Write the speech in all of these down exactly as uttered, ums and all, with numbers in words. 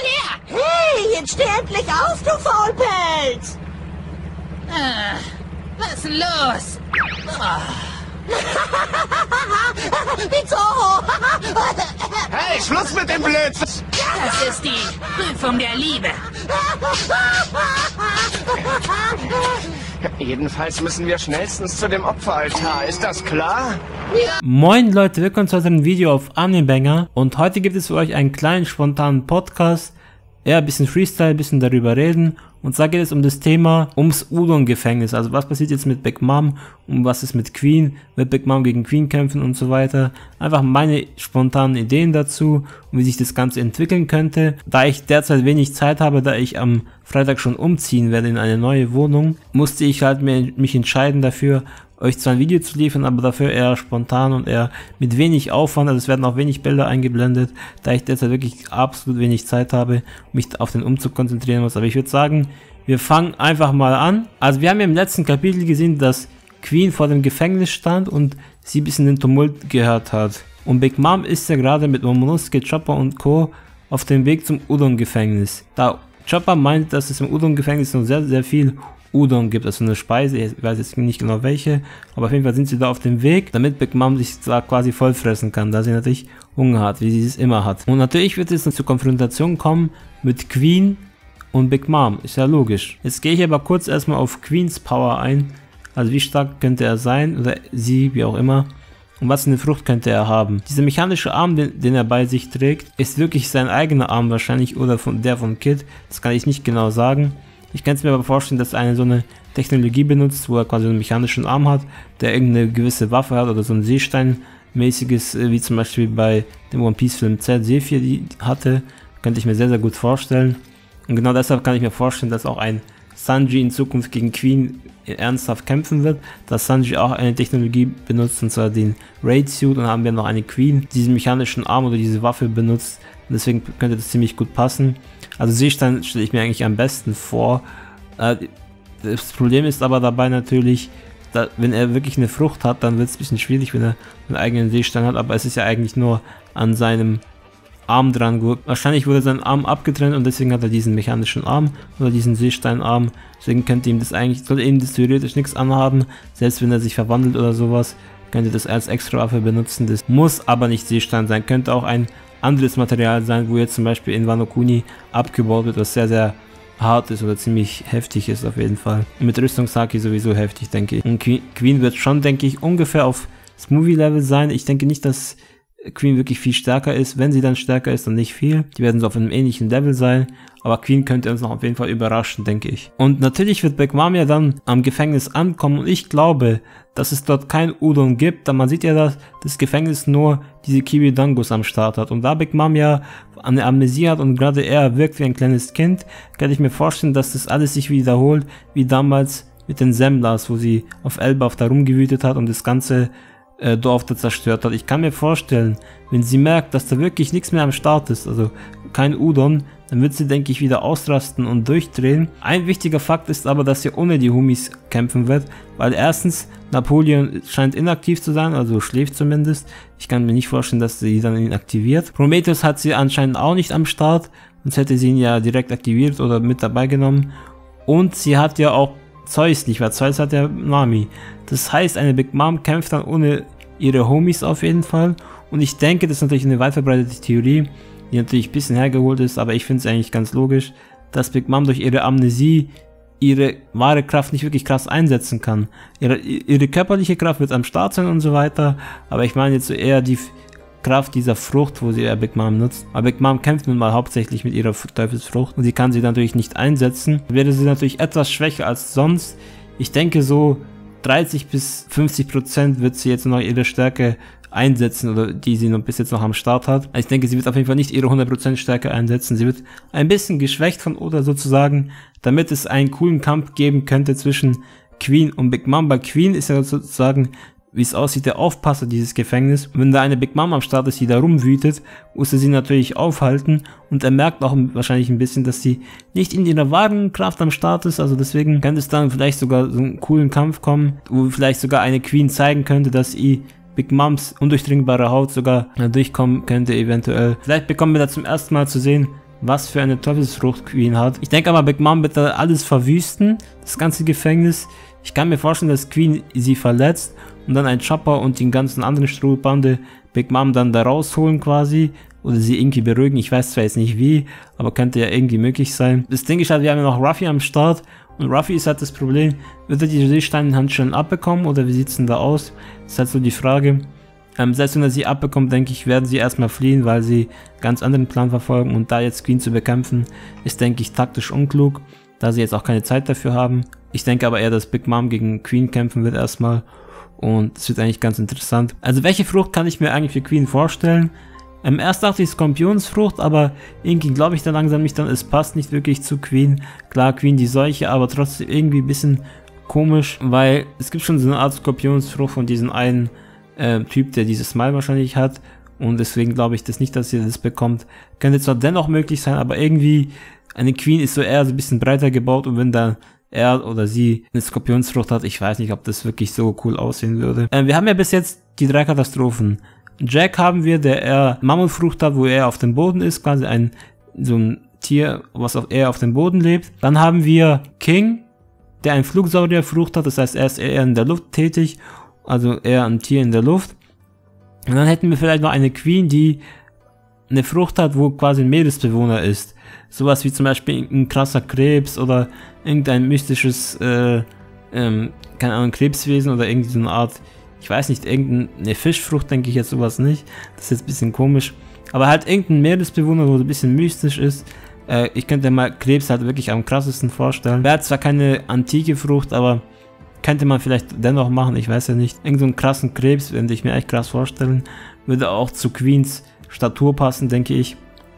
mal her! Hey, jetzt steh endlich auf, du Faulpelz! Ah, was ist denn los? Bizarro! Hey, Schluss mit dem Blödsinn! Das ist die Prüfung der Liebe. Jedenfalls müssen wir schnellstens zu dem Opferaltar, ist das klar? Moin Leute, willkommen zu unserem Video auf Animebanger und heute gibt es für euch einen kleinen spontanen Podcast, eher ein bisschen Freestyle, ein bisschen darüber reden, und zwar geht es um das Thema ums Udon-Gefängnis, also was passiert jetzt mit Big Mom und was ist mit Queen, wird Big Mom gegen Queen kämpfen und so weiter, einfach meine spontanen Ideen dazu und wie sich das Ganze entwickeln könnte. Da ich derzeit wenig Zeit habe, da ich am Freitag schon umziehen werde in eine neue Wohnung, musste ich halt mich entscheiden dafür, euch zwar ein Video zu liefern, aber dafür eher spontan und eher mit wenig Aufwand, also es werden auch wenig Bilder eingeblendet, da ich derzeit wirklich absolut wenig Zeit habe, mich auf den Umzug konzentrieren muss. Aber ich würde sagen, wir fangen einfach mal an. Also wir haben ja im letzten Kapitel gesehen, dass Queen vor dem Gefängnis stand und sie ein bisschen den Tumult gehört hat. Und Big Mom ist ja gerade mit Momonosuke, Chopper und Co. auf dem Weg zum Udon-Gefängnis. Da Chopper meint, dass es im Udon-Gefängnis noch sehr, sehr viel Udon gibt, also eine Speise, ich weiß jetzt nicht genau welche, aber auf jeden Fall sind sie da auf dem Weg, damit Big Mom sich zwar quasi vollfressen kann, da sie natürlich Hunger hat, wie sie es immer hat. Und natürlich wird es dann zur Konfrontation kommen mit Queen und Big Mom, ist ja logisch. Jetzt gehe ich aber kurz erstmal auf Queens Power ein, also wie stark könnte er sein, oder sie, wie auch immer, und was für eine Frucht könnte er haben. Dieser mechanische Arm, den, den er bei sich trägt, ist wirklich sein eigener Arm wahrscheinlich, oder von der von Kid, das kann ich nicht genau sagen. Ich kann es mir aber vorstellen, dass er eine so eine Technologie benutzt, wo er quasi einen mechanischen Arm hat, der irgendeine gewisse Waffe hat oder so ein Seesteinmäßiges, wie zum Beispiel bei dem One Piece Film Z Zephyr die hatte, könnte ich mir sehr, sehr gut vorstellen. Und genau deshalb kann ich mir vorstellen, dass auch ein Sanji in Zukunft gegen Queen ernsthaft kämpfen wird, dass Sanji auch eine Technologie benutzt, und zwar den Raid Suit, und dann haben wir noch eine Queen, die diesen mechanischen Arm oder diese Waffe benutzt, und deswegen könnte das ziemlich gut passen. Also Seestein stelle ich mir eigentlich am besten vor. Das Problem ist aber dabei natürlich, dass, wenn er wirklich eine Frucht hat, dann wird es ein bisschen schwierig, wenn er einen eigenen Seestein hat, aber es ist ja eigentlich nur an seinem Arm dran gut. Wahrscheinlich wurde sein Arm abgetrennt und deswegen hat er diesen mechanischen Arm oder diesen Seesteinarm. Deswegen könnte ihm das eigentlich, sollte ihm das theoretisch nichts anhaben, selbst wenn er sich verwandelt oder sowas, könnte das als extra Waffe benutzen. Das muss aber nicht Seestein sein, könnte auch ein anderes Material sein, wo jetzt zum Beispiel in Wano Kuni abgebaut wird, was sehr, sehr hart ist oder ziemlich heftig ist auf jeden Fall. Und mit Rüstungshaki sowieso heftig, denke ich. Und Queen wird schon, denke ich, ungefähr auf Smoothie-Level sein. Ich denke nicht, dass Queen wirklich viel stärker ist. Wenn sie dann stärker ist, dann nicht viel. Die werden so auf einem ähnlichen Level sein. Aber Queen könnte uns noch auf jeden Fall überraschen, denke ich. Und natürlich wird Big Mom ja dann am Gefängnis ankommen. Und ich glaube, dass es dort kein Udon gibt. Da man sieht ja, dass das Gefängnis nur diese Kiridangos am Start hat. Und da Big Mom ja eine Amnesie hat und gerade er wirkt wie ein kleines Kind, kann ich mir vorstellen, dass das alles sich wiederholt, wie damals mit den Semlas, wo sie auf Elbaf da rumgewütet hat und das ganze Dorf da zerstört hat. Ich kann mir vorstellen, wenn sie merkt, dass da wirklich nichts mehr am Start ist, also kein Udon, dann wird sie, denke ich, wieder ausrasten und durchdrehen. Ein wichtiger Fakt ist aber, dass sie ohne die Homies kämpfen wird, weil erstens Napoleon scheint inaktiv zu sein, also schläft zumindest. Ich kann mir nicht vorstellen, dass sie dann ihn aktiviert. Prometheus hat sie anscheinend auch nicht am Start, sonst hätte sie ihn ja direkt aktiviert oder mit dabei genommen. Und sie hat ja auch Zeus nicht, weil Zeus hat ja Nami. Das heißt, eine Big Mom kämpft dann ohne ihre Homies auf jeden Fall. Und ich denke, das ist natürlich eine weit verbreitete Theorie, die natürlich ein bisschen hergeholt ist, aber ich finde es eigentlich ganz logisch, dass Big Mom durch ihre Amnesie ihre wahre Kraft nicht wirklich krass einsetzen kann. Ihre, ihre körperliche Kraft wird am Start sein und so weiter, aber ich meine jetzt so eher die Kraft dieser Frucht, wo sie ja Big Mom nutzt. Aber Big Mom kämpft nun mal hauptsächlich mit ihrer Teufelsfrucht und sie kann sie natürlich nicht einsetzen. Wäre sie natürlich etwas schwächer als sonst. Ich denke so dreißig bis fünfzig Prozent wird sie jetzt noch ihre Stärke einsetzen, oder die sie noch bis jetzt noch am Start hat. Ich denke, sie wird auf jeden Fall nicht ihre hundert Prozent Stärke einsetzen. Sie wird ein bisschen geschwächt von Oda sozusagen, damit es einen coolen Kampf geben könnte zwischen Queen und Big Mom. Bei Queen ist ja sozusagen, wie es aussieht, der Aufpasser dieses Gefängnis. Wenn da eine Big Mom am Start ist, die da rumwütet, muss er sie natürlich aufhalten, und er merkt auch wahrscheinlich ein bisschen, dass sie nicht in ihrer wahren Kraft am Start ist, also deswegen könnte es dann vielleicht sogar so einen coolen Kampf kommen, wo vielleicht sogar eine Queen zeigen könnte, dass sie Big Moms undurchdringbare Haut sogar durchkommen könnte eventuell. Vielleicht bekommen wir da zum ersten Mal zu sehen, was für eine Teufelsfrucht Queen hat. Ich denke aber, Big Mom wird da alles verwüsten, das ganze Gefängnis. Ich kann mir vorstellen, dass Queen sie verletzt und dann ein Chopper und die ganzen anderen Strohbande Big Mom dann da rausholen quasi. Oder sie irgendwie beruhigen, ich weiß zwar jetzt nicht wie, aber könnte ja irgendwie möglich sein. Das Ding ist halt, wir haben ja noch Ruffy am Start und Ruffy ist halt das Problem, wird er die Seesteinhandschellen abbekommen oder wie sieht es denn da aus? Das ist halt so die Frage. Ähm, selbst wenn er sie abbekommt, denke ich, werden sie erstmal fliehen, weil sie ganz anderen Plan verfolgen und da jetzt Queen zu bekämpfen, ist denke ich taktisch unklug, da sie jetzt auch keine Zeit dafür haben. Ich denke aber eher, dass Big Mom gegen Queen kämpfen wird erstmal und das wird eigentlich ganz interessant. Also welche Frucht kann ich mir eigentlich für Queen vorstellen? Ähm, erst dachte ich Skorpionsfrucht, aber irgendwie glaube ich dann langsam nicht, dann es passt nicht wirklich zu Queen. Klar, Queen die Seuche, aber trotzdem irgendwie ein bisschen komisch, weil es gibt schon so eine Art Skorpionsfrucht von diesem einen äh, Typ, der dieses Smile wahrscheinlich hat und deswegen glaube ich das nicht, dass ihr das bekommt. Könnte zwar dennoch möglich sein, aber irgendwie eine Queen ist so eher so ein bisschen breiter gebaut und wenn dann er oder sie eine Skorpionsfrucht hat, ich weiß nicht, ob das wirklich so cool aussehen würde. Ähm, wir haben ja bis jetzt die drei Katastrophen. Jack haben wir, der eher Mammutfrucht hat, wo er auf dem Boden ist, quasi ein so ein Tier, was auch eher auf dem Boden lebt. Dann haben wir King, der ein Flugsaurierfrucht hat, das heißt, er ist eher in der Luft tätig, also eher ein Tier in der Luft. Und dann hätten wir vielleicht noch eine Queen, die eine Frucht hat, wo quasi ein Meeresbewohner ist. Sowas wie zum Beispiel ein krasser Krebs oder irgendein mystisches, äh, ähm, keine Ahnung, Krebswesen oder irgendwie so eine Art, ich weiß nicht, irgendeine Fischfrucht, denke ich jetzt sowas nicht. Das ist jetzt ein bisschen komisch. Aber halt irgendein Meeresbewohner, wo so ein bisschen mystisch ist. Äh, ich könnte mal Krebs halt wirklich am krassesten vorstellen. Wäre zwar keine antike Frucht, aber könnte man vielleicht dennoch machen, ich weiß ja nicht. Irgend so einen krassen Krebs, würde ich mir echt krass vorstellen. Würde auch zu Queens Statur passen, denke ich.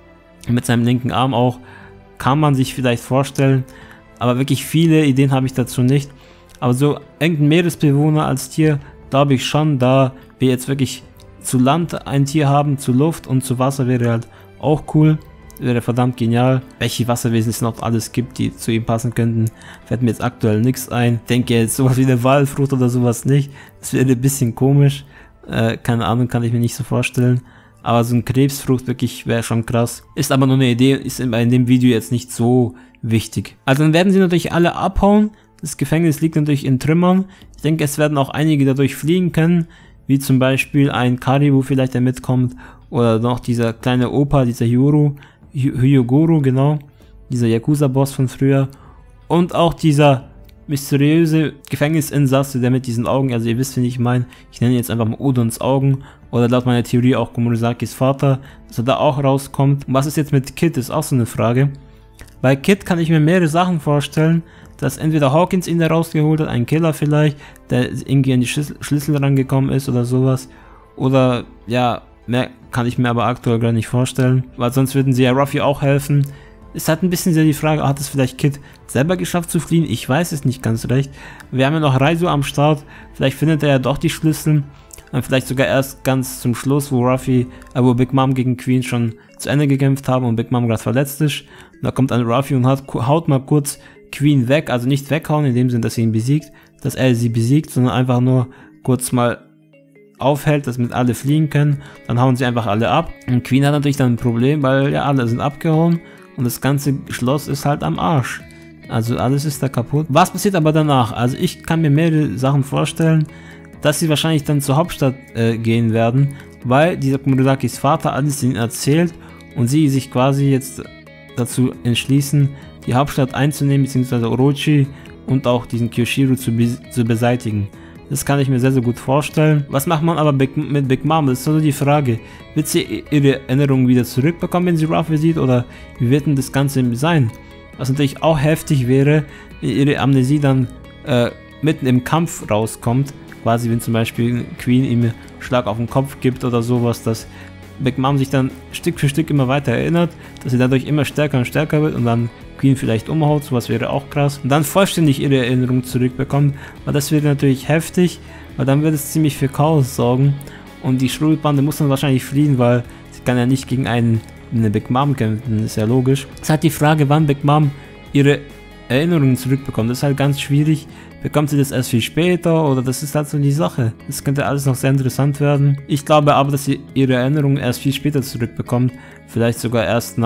Mit seinem linken Arm auch. Kann man sich vielleicht vorstellen. Aber wirklich viele Ideen habe ich dazu nicht. Aber so irgendein Meeresbewohner als Tier glaube ich schon, da wir jetzt wirklich zu Land ein Tier haben, zu Luft und zu Wasser wäre halt auch cool, wäre verdammt genial. Welche Wasserwesen es noch alles gibt, die zu ihm passen könnten, fällt mir jetzt aktuell nichts ein. Ich denke jetzt sowas wie eine Walfrucht oder sowas nicht, das wäre ein bisschen komisch, äh, keine Ahnung, kann ich mir nicht so vorstellen. Aber so ein Krebsfrucht wirklich wäre schon krass. Ist aber nur eine Idee, ist in dem Video jetzt nicht so wichtig. Also dann werden sie natürlich alle abhauen. Das Gefängnis liegt natürlich in Trümmern. Ich denke, es werden auch einige dadurch fliehen können, wie zum Beispiel ein Karibu vielleicht, der mitkommt, oder noch dieser kleine Opa, dieser Hyuru, Hyogoro, genau, dieser Yakuza-Boss von früher, und auch dieser mysteriöse Gefängnisinsasse, der mit diesen Augen, also ihr wisst, wen ich meine, ich nenne jetzt einfach mal Udons Augen, oder laut meiner Theorie auch Komurasakis Vater, dass er da auch rauskommt. Und was ist jetzt mit Kid, ist auch so eine Frage. Bei Kid kann ich mir mehrere Sachen vorstellen, dass entweder Hawkins ihn da rausgeholt hat, ein Killer vielleicht, der irgendwie an die Schlüssel, Schlüssel rangekommen ist oder sowas. Oder, ja, mehr kann ich mir aber aktuell gar nicht vorstellen, weil sonst würden sie ja Ruffy auch helfen. Es hat ein bisschen sehr die Frage, hat es vielleicht Kid selber geschafft zu fliehen? Ich weiß es nicht ganz recht. Wir haben ja noch Raizo am Start, vielleicht findet er ja doch die Schlüssel. Und vielleicht sogar erst ganz zum Schluss, wo Ruffy, äh, wo Big Mom gegen Queen schon zu Ende gekämpft haben und Big Mom gerade verletzt ist. Und da kommt dann Ruffy und hat, haut mal kurz Queen weg, also nicht weghauen in dem Sinn, dass sie ihn besiegt, dass er sie besiegt, sondern einfach nur kurz mal aufhält, dass mit alle fliehen können. Dann hauen sie einfach alle ab. Und Queen hat natürlich dann ein Problem, weil ja alle sind abgehauen und das ganze Schloss ist halt am Arsch. Also alles ist da kaputt. Was passiert aber danach? Also ich kann mir mehrere Sachen vorstellen, dass sie wahrscheinlich dann zur Hauptstadt äh, gehen werden, weil dieser Komurasakis Vater alles ihnen erzählt und sie sich quasi jetzt dazu entschließen, die Hauptstadt einzunehmen, beziehungsweise Orochi und auch diesen Kyoshiru zu, be zu beseitigen. Das kann ich mir sehr, sehr gut vorstellen. Was macht man aber Big, mit Big Mom? Das ist so die Frage. Wird sie ihre Erinnerungen wieder zurückbekommen, wenn sie Ruffy sieht, oder wie wird denn das Ganze sein? Was natürlich auch heftig wäre, wenn ihre Amnesie dann äh, mitten im Kampf rauskommt, quasi wenn zum Beispiel Queen ihm einen Schlag auf den Kopf gibt oder sowas, dass Big Mom sich dann Stück für Stück immer weiter erinnert, dass sie dadurch immer stärker und stärker wird und dann Queen vielleicht umhaut, sowas wäre auch krass. Und dann vollständig ihre Erinnerung zurückbekommt, weil das wäre natürlich heftig, weil dann wird es ziemlich für Chaos sorgen und die Schrotbande muss dann wahrscheinlich fliehen, weil sie kann ja nicht gegen einen, eine Big Mom kämpfen, ist ja logisch. Es ist halt die Frage, wann Big Mom ihre Erinnerungen zurückbekommt, das ist halt ganz schwierig. Bekommt sie das erst viel später oder das ist halt so die Sache. Das könnte alles noch sehr interessant werden. Ich glaube aber, dass sie ihre Erinnerungen erst viel später zurückbekommt. Vielleicht sogar erst nach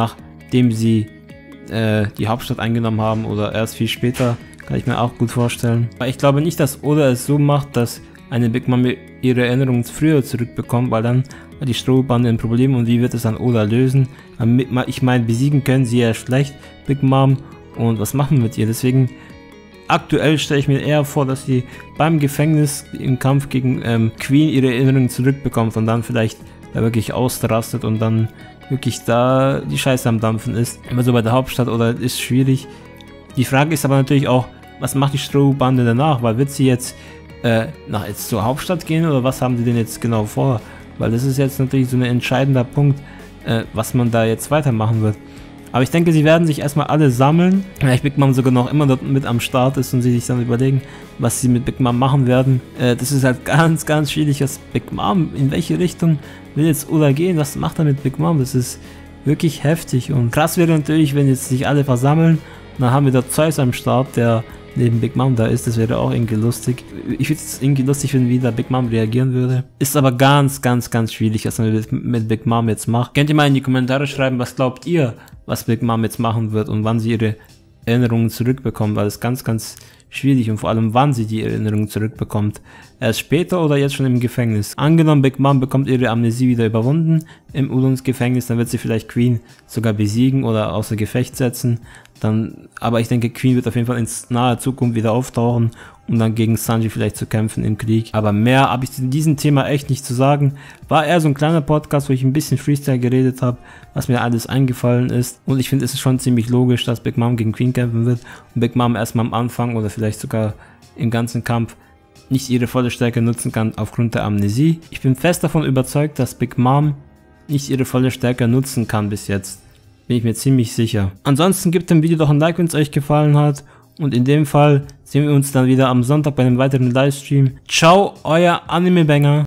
nachdem sie äh, die Hauptstadt eingenommen haben oder erst viel später, kann ich mir auch gut vorstellen. Aber ich glaube nicht, dass Oda es so macht, dass eine Big Mom ihre Erinnerungen früher zurückbekommt, weil dann hat die Strohbande ein Problem und wie wird es dann Oda lösen? Ich meine, besiegen können sie ja schlecht Big Mom und was machen wir mit ihr? Deswegen aktuell stelle ich mir eher vor, dass sie beim Gefängnis im Kampf gegen ähm, Queen ihre Erinnerungen zurückbekommt und dann vielleicht da wirklich ausrastet und dann wirklich da die Scheiße am Dampfen ist. Immer so bei der Hauptstadt oder ist schwierig. Die Frage ist aber natürlich auch, was macht die Strohbande danach? Weil wird sie jetzt äh, nach jetzt zur Hauptstadt gehen oder was haben die denn jetzt genau vor? Weil das ist jetzt natürlich so ein entscheidender Punkt, äh, was man da jetzt weitermachen wird. Aber ich denke, sie werden sich erstmal alle sammeln. Vielleicht Big Mom sogar noch immer dort mit am Start ist und sie sich dann überlegen, was sie mit Big Mom machen werden. Äh, das ist halt ganz, ganz schwierig, was Big Mom, in welche Richtung will jetzt Oda gehen, was macht er mit Big Mom? Das ist wirklich heftig und krass wäre natürlich, wenn jetzt sich alle versammeln. Dann haben wir da Zeus am Start, der neben Big Mom da ist, das wäre auch irgendwie lustig. Ich würde es irgendwie lustig finden, wie da Big Mom reagieren würde. Ist aber ganz, ganz, ganz schwierig, was man mit, mit Big Mom jetzt macht. Könnt ihr mal in die Kommentare schreiben, was glaubt ihr, was Big Mom jetzt machen wird und wann sie ihre Erinnerungen zurückbekommt, weil es ganz, ganz schwierig und vor allem wann sie die Erinnerungen zurückbekommt. Erst später oder jetzt schon im Gefängnis. Angenommen, Big Mom bekommt ihre Amnesie wieder überwunden im Udons-Gefängnis, dann wird sie vielleicht Queen sogar besiegen oder außer Gefecht setzen. Dann, aber ich denke, Queen wird auf jeden Fall in naher Zukunft wieder auftauchen, um dann gegen Sanji vielleicht zu kämpfen im Krieg. Aber mehr habe ich zu diesem Thema echt nicht zu sagen. War eher so ein kleiner Podcast, wo ich ein bisschen Freestyle geredet habe, was mir alles eingefallen ist. Und ich finde, es ist schon ziemlich logisch, dass Big Mom gegen Queen kämpfen wird und Big Mom erstmal am Anfang oder vielleicht sogar im ganzen Kampf nicht ihre volle Stärke nutzen kann aufgrund der Amnesie. Ich bin fest davon überzeugt, dass Big Mom nicht ihre volle Stärke nutzen kann bis jetzt. Bin ich mir ziemlich sicher. Ansonsten gebt dem Video doch ein Like, wenn es euch gefallen hat. Und in dem Fall sehen wir uns dann wieder am Sonntag bei einem weiteren Livestream. Ciao, euer Anime Banger.